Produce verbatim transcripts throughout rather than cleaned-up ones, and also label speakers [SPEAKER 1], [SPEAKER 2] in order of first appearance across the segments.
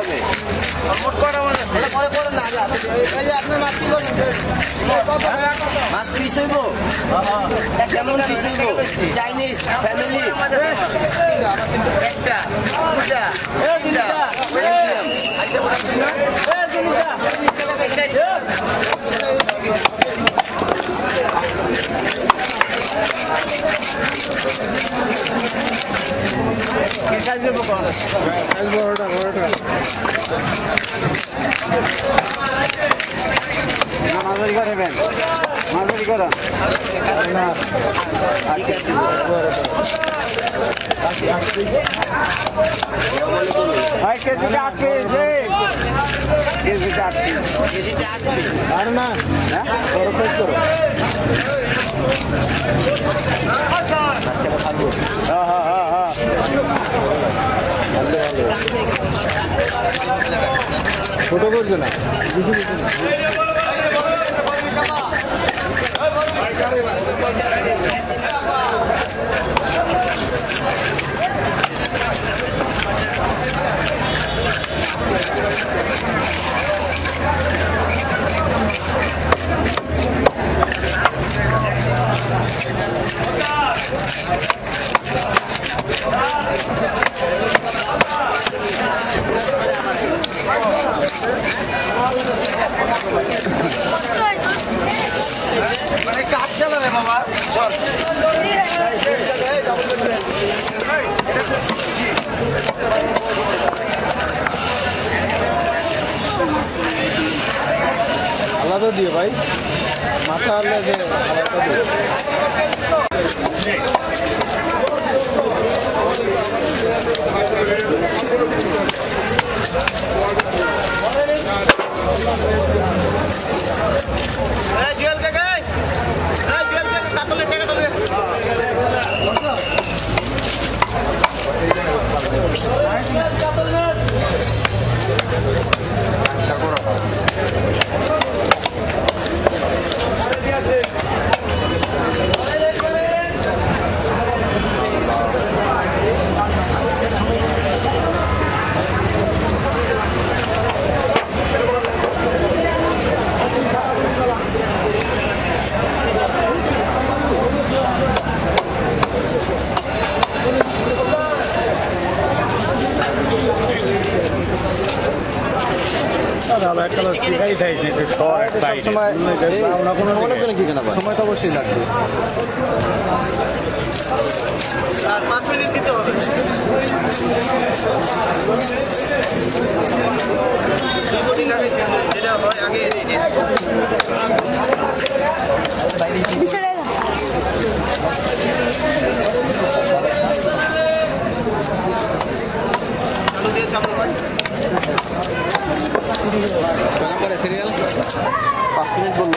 [SPEAKER 1] হবে মোট কটা মাছ আছে পরে করে না আগে এই যে আপনি মাছ কি করবেন মাছ পিস হইব কেমন পিস হইব চাইনিজ ফ্যামিলি একটা দুটা এই তিনটা মিডিয়াম আচ্ছা এই তিনটা কি সাইজ দেব কোন সাইজ বড়টা বড়টা মাঝারি করবেন মাঝারি করা না আই কেজি আট কেজি কেজি আট কেজি আট আর না হ্যাঁ বড় সাইজ করো হ্যাঁ হ্যাঁ হ্যাঁ হ্যাঁ ছোট করবে না আলাদা দিয়ে ভাই মাথা আলাদা আলাদা দিয়ে জুয়েল কাকা জুয়েল কাকা কাতলের টাকা তবে সময় তো অবশ্যই লাগবে আর পাঁচ মিনিট দিতে হবে দুই কোটি লাগাইছে যেটা হয় আগে চালু দিয়ে চালু হয় সিরিয়াল পাঁচ মিনিট বললো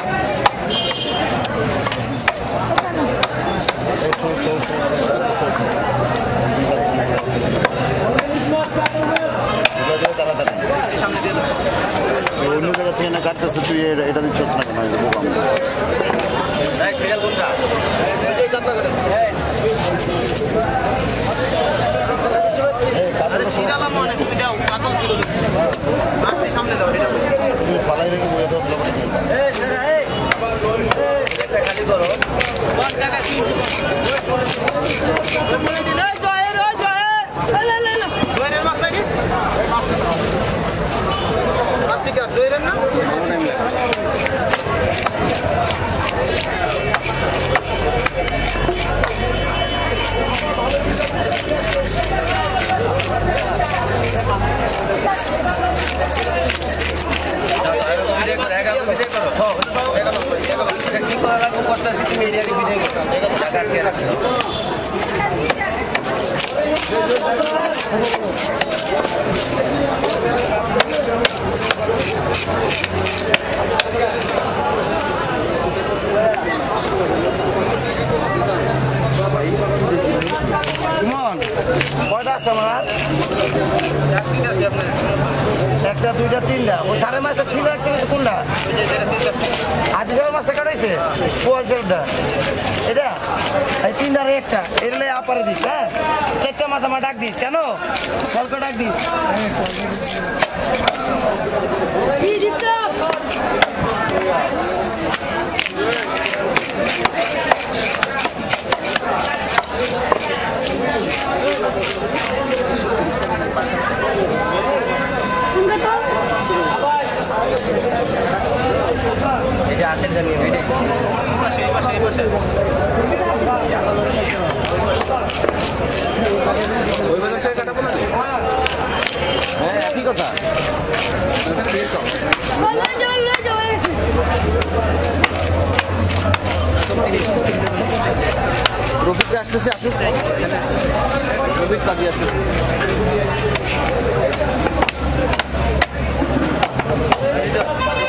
[SPEAKER 1] অন্য জায়গা থেকে না কাটতেছে তুই এটা দিচ্ছ না সিরিয়াল কোনটা ছিড়ালাম অনেক তুমি দাও কাতল ছিল মাছটি সামনে দাও এটা তুমি ফালাই রেখে বলে দাও একটা খালি করো কোন টাকা কি বলে দিন এই জয়ের ওই জয়ের লে লে লে জয়ের মাছ নাকি মাছটি কি জয়ের না টাইম লাগে কি করা লাগবে কষ্ট মিডিয়া টাকা আটকে রাখতে কয়টা আছে আমার একটা দুইটা তিনটা ওই সাড়ে মাছটা ছিল একটা কোনটা আজ মাছটা কাটাইছে এটা এই তিনটার একটা এটা আপারে দিস হ্যাঁ চারটা মাছ
[SPEAKER 2] জামা জামা ডাক দিস জানো কলকা ডাক দিস
[SPEAKER 1] এটা হাতের জানি এই পাশে এই পাশে এই পাশে ওই বাজার থেকে কাটাবো না হ্যাঁ একই কথা রফিকরা আসতেছে আসুক রফিক কাজে আসতেছে